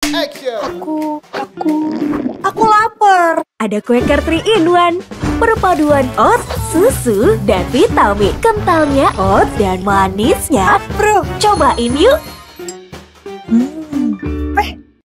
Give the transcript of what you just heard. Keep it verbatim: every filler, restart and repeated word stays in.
Aku, aku, aku lapar. Ada Quaker three in one. Perpaduan oats, susu, dan vitamin. Kentalnya oats dan manisnya. Bro, Cobain yuk. hmm,